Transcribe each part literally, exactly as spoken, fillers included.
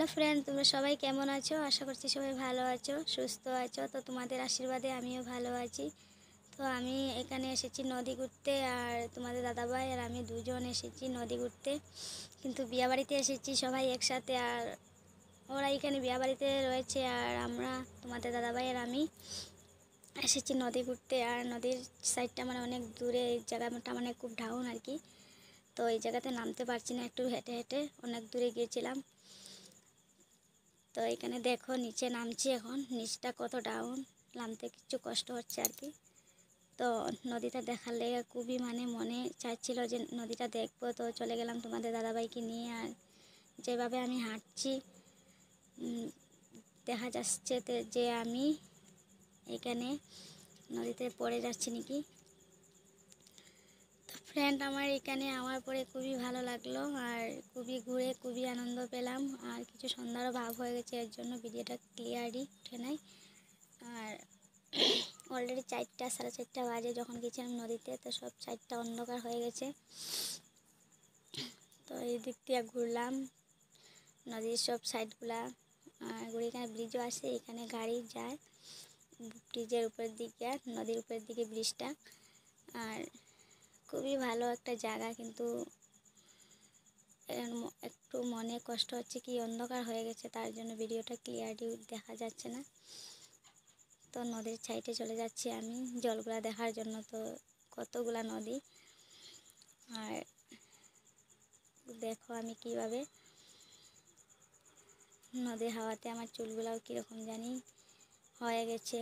Hello friend, তোমরা সবাই কেমন আছো? আশা করছি সবাই ভালো আছো, সুস্থ আছো। তো তোমাদের আশীর্বাদে আমিও ভালো আছি। তো আমি এখানে এসেছি নদী ঘুরতে, আর তোমাদের দাদাভাই আর আমি দুজন এসেছি নদী ঘুরতে। কিন্তু বিয়াবাড়িতে এসেছি সবাই একসাথে, আর ওরা এখানে বিয়াবাড়িতে রয়েছে, আর আমরা তোমাদের দাদাভাই আর আমি এসেছি নদী ঘুরতে। আর নদীর সাইডটা মানে অনেক দূরে, এই জায়গাটা মানে খুব ডাউন আর কি। তো এই জায়গাতে নামতে পারছি না, একটু হেঁটে হেঁটে অনেক দূরে গিয়েছিলাম। তো এখানে দেখো নিচে নামছি, এখন নিচটা কত ডাউন, নামতে কিছু কষ্ট হচ্ছে আর কি। তো নদীটা দেখার লেগে খুবই মানে মনে চাইছিল যে নদীটা দেখবো। তো চলে গেলাম তোমাদের দাদাভাইকে নিয়ে। আর যেভাবে আমি হাঁটছি দেখা যাচ্ছে যে আমি এখানে নদীতে পড়ে যাচ্ছি নাকি। তো ফ্রেন্ড, আমার এখানে আমার পরে খুবই ভালো লাগলো, আর খুবই ঘুরে খুবই আনন্দ পেলাম। আর কিছু সন্ধ্যারও ভাব হয়ে গেছে, এর জন্য ভিডিওটা ক্লিয়ারই উঠে নাই। আর অলরেডি চারটা সাড়ে চারটা বাজে যখন গেছিলাম নদীতে, তো সব চারটা অন্ধকার হয়ে গেছে। তো এই দিক দিয়ে ঘুরলাম নদীর সব সাইডগুলা, আর ঘুরে এখানে ব্রিজও আছে, এখানে গাড়ি যায় ব্রিজের উপরের দিকে, আর নদীর উপরের দিকে ব্রিজটা। আর খুবই ভালো একটা জায়গা, কিন্তু একটু মনে কষ্ট হচ্ছে কি অন্ধকার হয়ে গেছে, তার জন্য ভিডিওটা ক্লিয়ারলি দেখা যাচ্ছে না। তো নদীর সাইডে চলে যাচ্ছি আমি জলগুলা দেখার জন্য। তো কতগুলা নদী, আর দেখো আমি কিভাবে নদীর হাওয়াতে আমার চুলগুলাও কীরকম জানি হয়ে গেছে।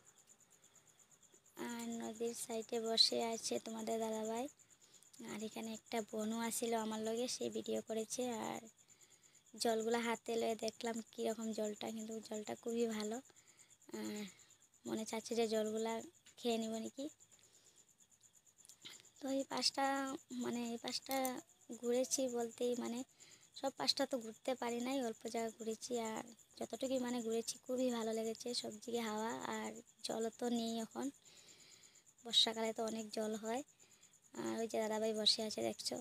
আর নদীর সাইডে বসে আছে তোমাদের দাদাভাই, আর এখানে একটা বনু আসিল আমার লগে, সে ভিডিও করেছে। আর জলগুলা হাতে লয়ে দেখলাম কীরকম জলটা, কিন্তু জলটা খুবই ভালো। আর মনে চাচ্ছে যে জলগুলা খেয়ে নেব নাকি। তো এই পাশটা মানে এই পাশটা ঘুরেছি বলতেই মানে সব পাশটা তো ঘুরতে পারি নাই, অল্প জায়গা ঘুরেছি। আর যতটুকুই মানে ঘুরেছি খুবই ভালো লেগেছে, সব দিকে হাওয়া, আর জলও তো নেই এখন, বর্ষাকালে তো অনেক জল হয়। আর ওই যে দাদাভাই বসে আছে দেখছো,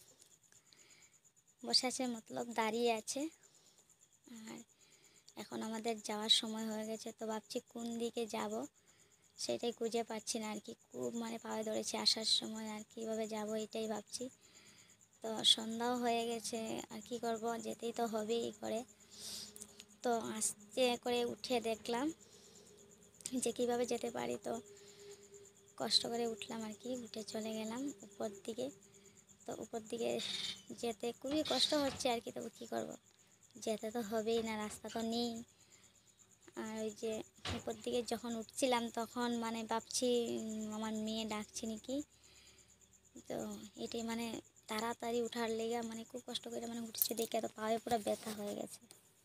বসে আছে মতলব দাঁড়িয়ে আছে। আর এখন আমাদের যাওয়ার সময় হয়ে গেছে, তো ভাবছি কোন দিকে যাব সেটাই খুঁজে পাচ্ছি না আর কি। খুব মানে পায়ে ধরেছে আসার সময়, আর কীভাবে যাব এটাই ভাবছি। তো সন্ধ্যাও হয়ে গেছে, আর কি করব, যেতেই তো হবেই করে। তো আস্তে করে উঠে দেখলাম যে কীভাবে যেতে পারি। তো কষ্ট করে উঠলাম আর কি, উঠে চলে গেলাম উপর দিকে। তো উপর দিকে যেতে খুবই কষ্ট হচ্ছে আর কি, তবু কী করব, যেতে তো হবেই না, রাস্তা তো নেই। আর ওই যে উপর দিকে যখন উঠছিলাম তখন মানে ভাবছি আমার মেয়ে ডাকছে নাকি। তো এটাই মানে তাড়াতাড়ি উঠার লেগে মানে খুব কষ্ট করে মানে উঠছে, দেখে তো পায়ে পুরো ব্যথা হয়ে গেছে।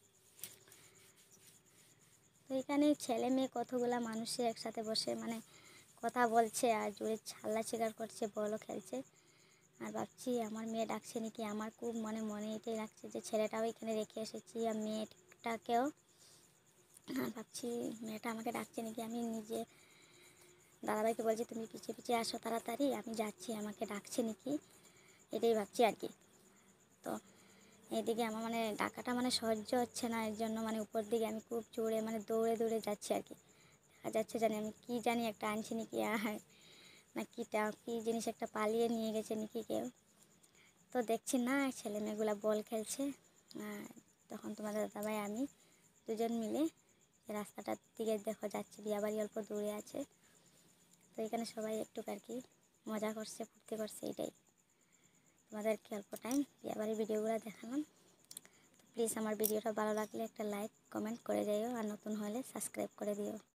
তো এখানে ছেলে মেয়ে কতগুলা মানুষের একসাথে বসে মানে কথা বলছে, আর জোরে ছাল্লা শিকার করছে, বলও খেলছে। আর ভাবছি আমার মেয়ে ডাকছে নাকি, আমার খুব মনে মনে এটাই লাগছে যে ছেলেটাও এখানে রেখে এসেছি আর মেয়েটাকেও। আর ভাবছি মেয়েটা আমাকে ডাকছে নাকি। আমি নিজে দাদাভাইকে বলছি তুমি পিছিয়ে পিছিয়ে আসো তাড়াতাড়ি, আমি যাচ্ছি, আমাকে ডাকছে নাকি, এটাই ভাবছি আর কি। তো এইদিকে আমার মানে ডাকাটা মানে সহ্য হচ্ছে না, এর জন্য মানে উপর দিকে আমি খুব জোরে মানে দৌড়ে দৌড়ে যাচ্ছি আর কি। দেখা যাচ্ছে জানি আমি কি জানি একটা আনছি নাকি, আর না কিটা কী জিনিস একটা পালিয়ে নিয়ে গেছে নাকি কেউ। তো দেখছি না ছেলে মেয়েগুলো বল খেলছে। আর তখন তোমাদের দাদাভাই আমি দুজন মিলে রাস্তাটার দিকে দেখো যাচ্ছি, বিয়াবাড়ি অল্প দূরে আছে। তো এখানে সবাই একটু আর কি মজা করছে, ফুর্তি করছে, এটাই তোমাদেরকে অল্প টাইম বিয়াবাড়ির ভিডিওগুলো দেখালাম। তো প্লিজ আমার ভিডিওটা ভালো লাগলে একটা লাইক কমেন্ট করে যাইও, আর নতুন হলে সাবস্ক্রাইব করে দিও।